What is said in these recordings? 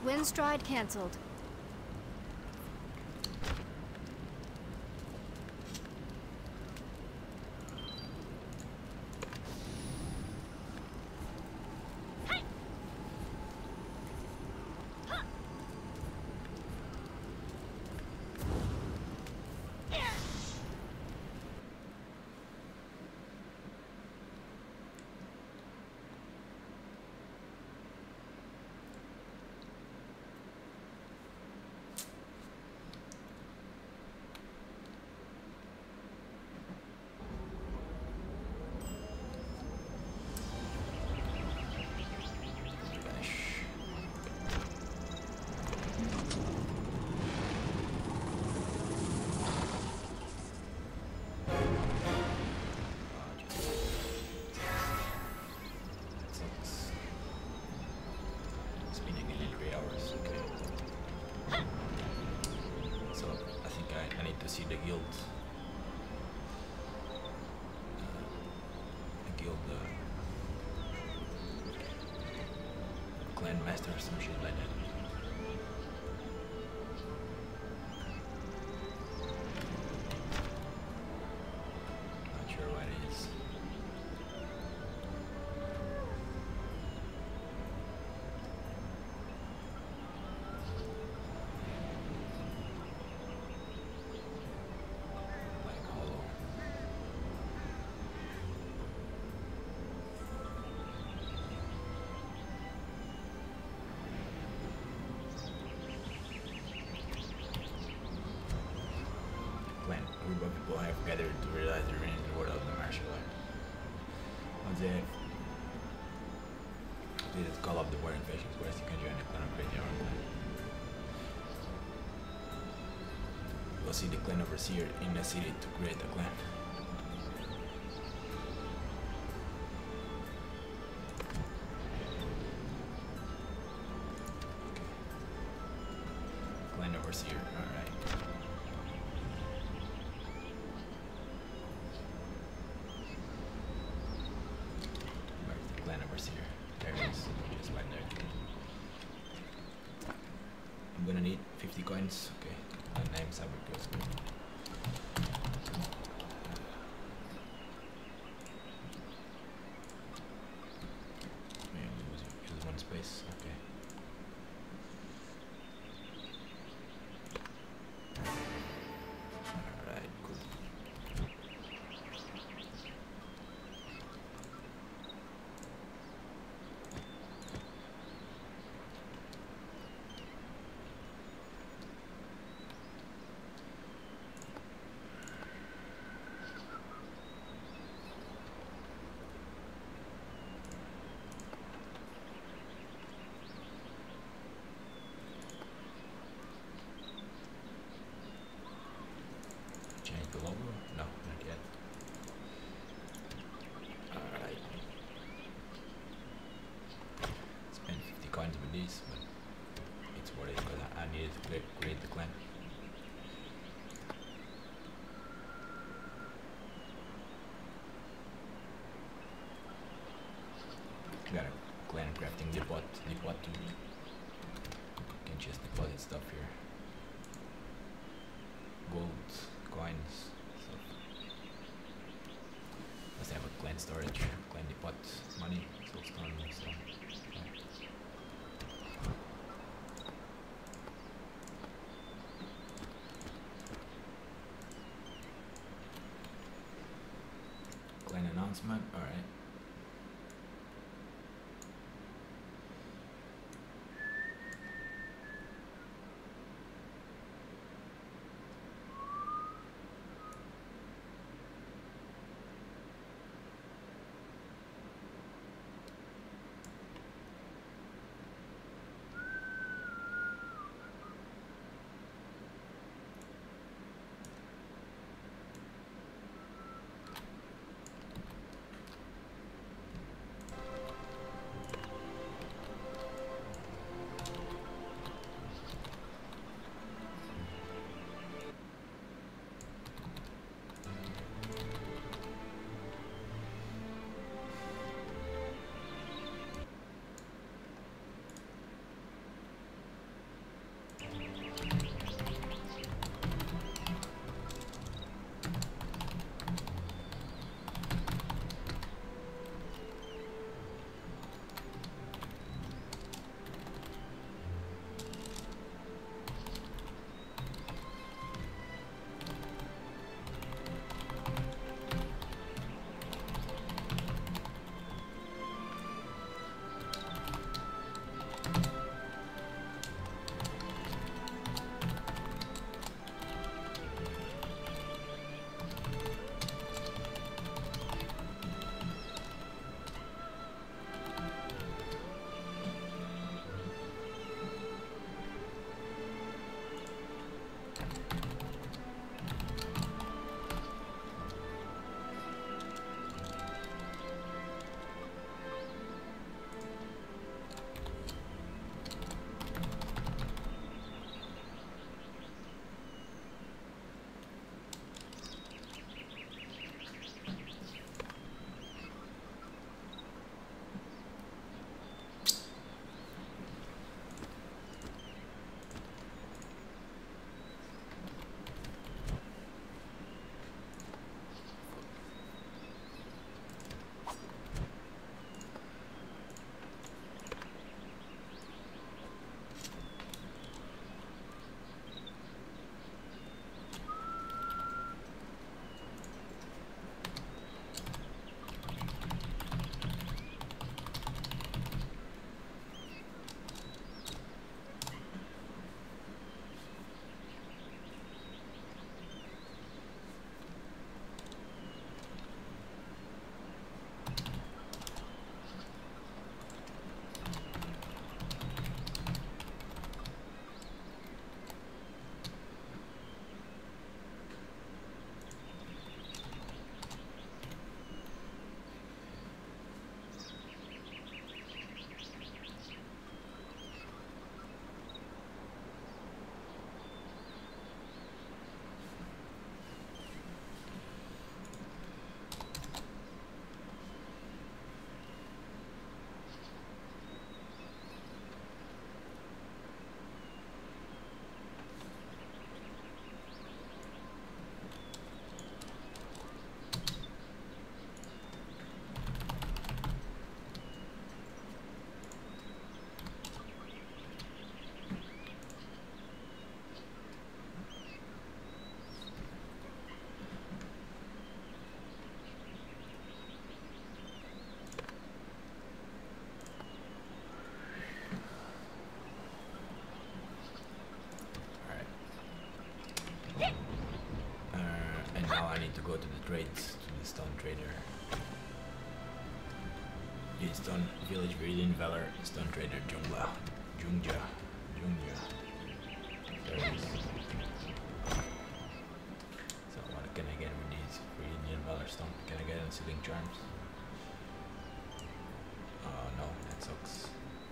Windstride cancelled. See the guild. Clan master or some shit like that. Not sure what it is. Group of people have gathered to realize the reign in the world of the martial art. Once they have completed the call of the warring factions, whereas you can join the clan of create your own clan. We'll see the clan overseer in the city to create a clan. Okay. Clan overseer, alright. Overseer. There it is. Just right there. I'm gonna need 50 coins. Okay. My name's Abricus. Use one space. Okay. Alright, cool. Change the logo? No, not yet. Alright. Spend 50 coins with these, but it's worth it because I needed to create the clan. Got a clan crafting depot too. Can just deposit stuff here. Gold, coins, stuff. Must have a clan storage, clan depot, money, soulstone, so. Clan announcement, alright. trades to the stone trader. The stone village Viridian Valor, stone trader Jungja. There it is. So what can I get with these Viridian Valor stone? Can I get Sealing Charms? Oh no, that sucks.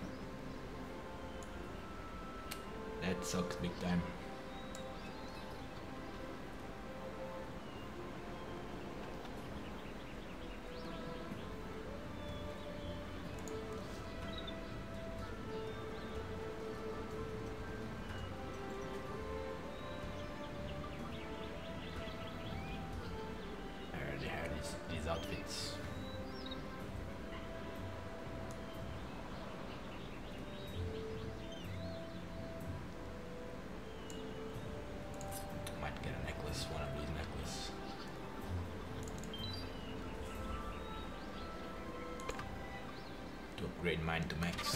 That sucks big time. These outfits. Might get a necklace, one of these necklaces. To upgrade mine to max.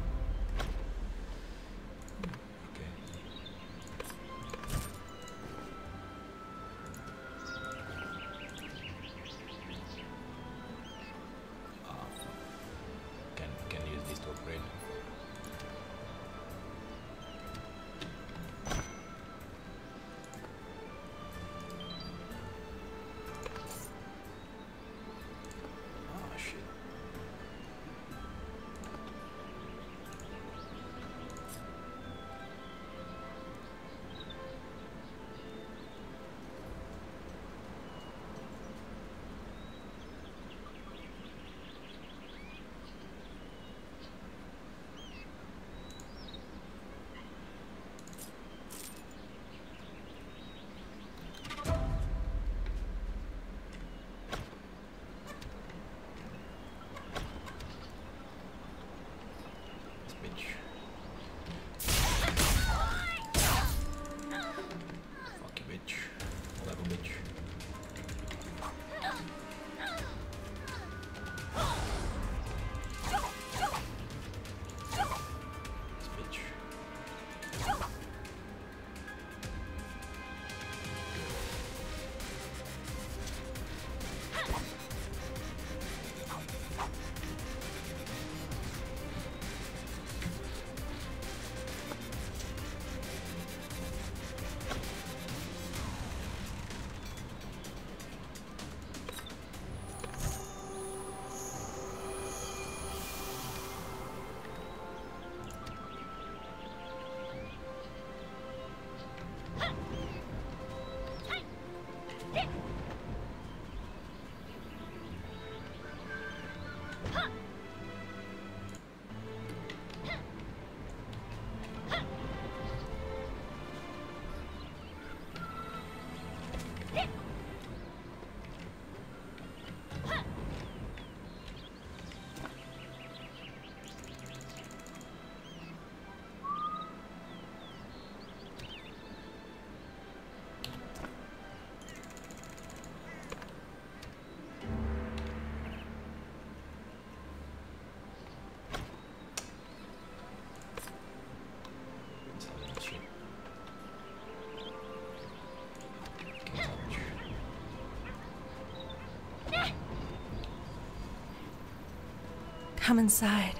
Come inside.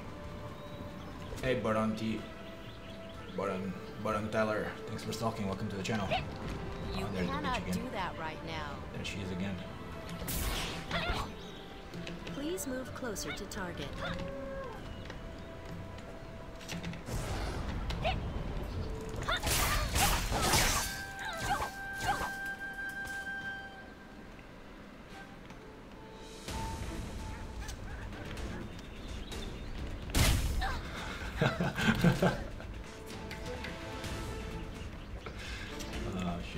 Hey, Baron Tyler. Thanks for stalking. Welcome to the channel. You cannot do that right now. There she is again. Please move closer to target. Oh shit.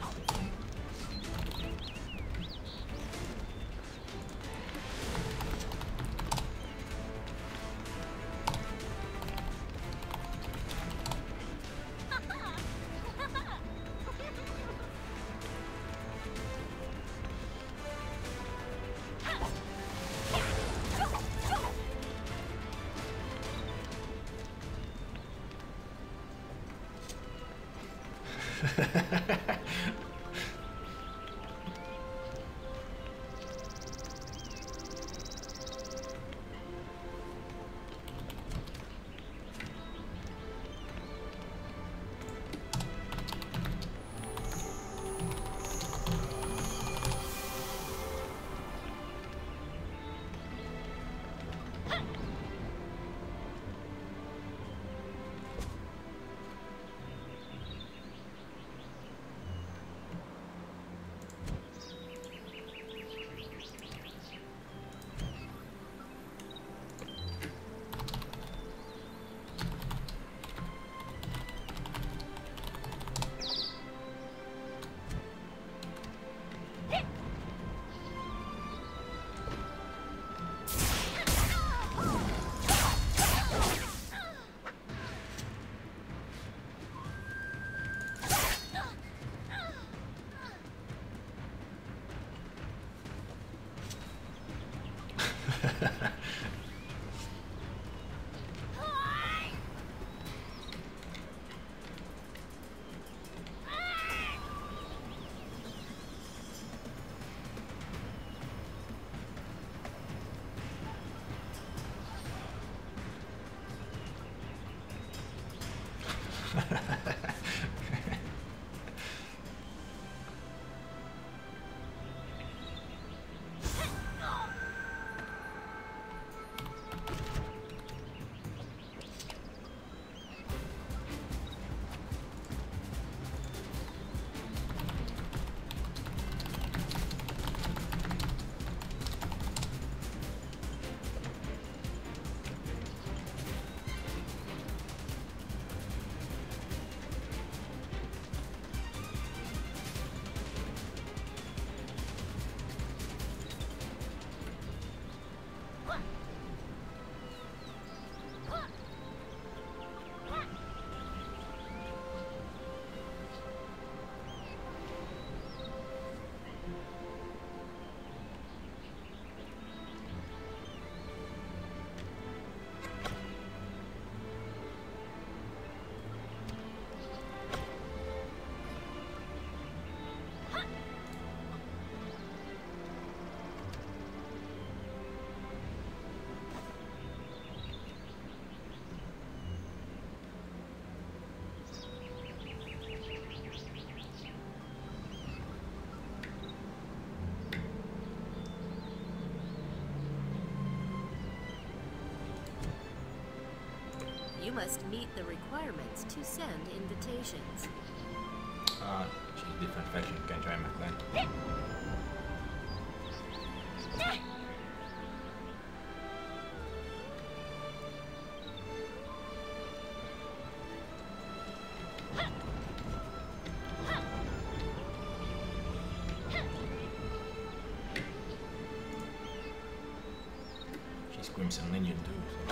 You must meet the requirements to send invitations. She's different faction, can join my clan. She's Crimson Legion too, so.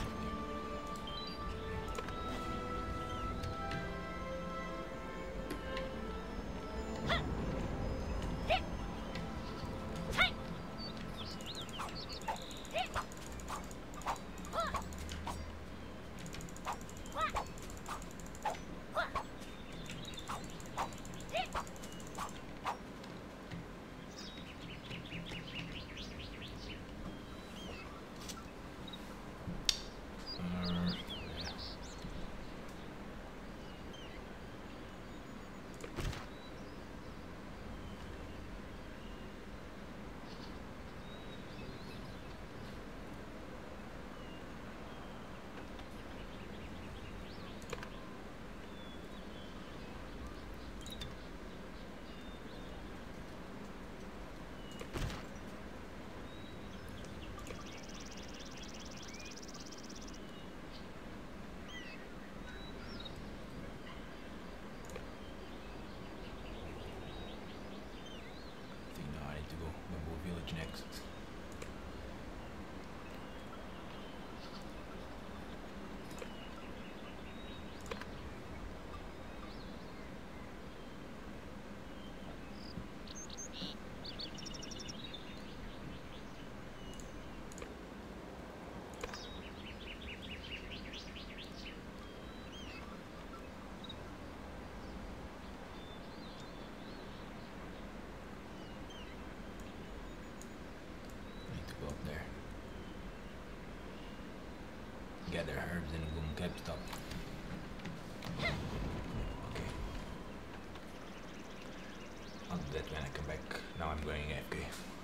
Next. Gather herbs and boom cap stuff. Okay. I'll do that when I come back. Now I'm going AFK.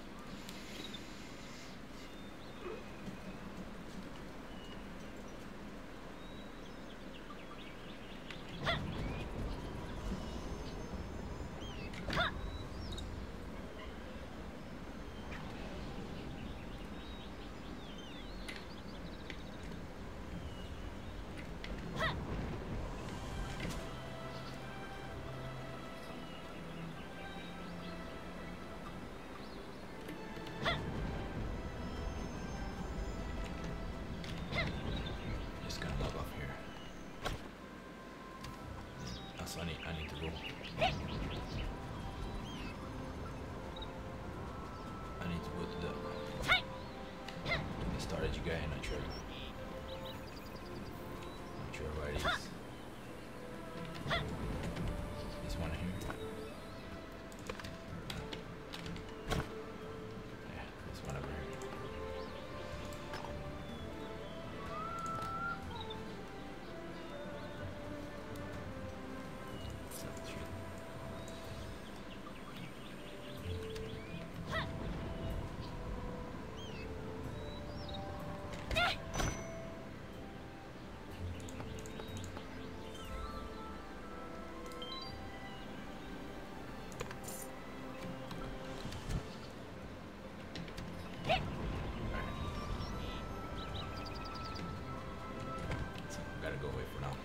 I need to go. I need to go to the storage guy. Not sure where it is. This one here. Yeah, this one over here. go away for now.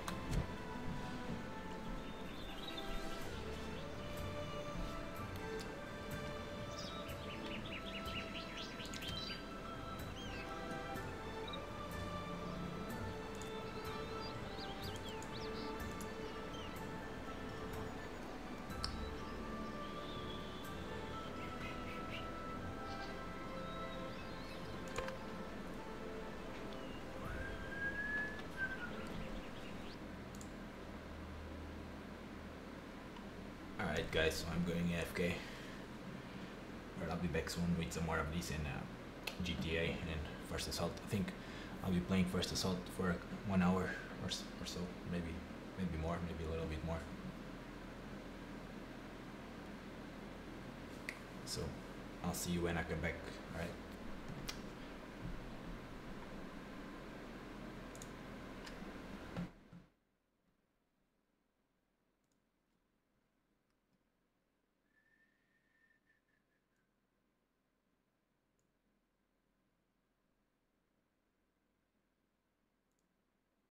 Alright guys, so I'm going AFK, but I'll be back soon with some more of these in GTA and First Assault. I think I'll be playing First Assault for 1 hour or so, maybe more, maybe a little bit more. So I'll see you when I come back, alright?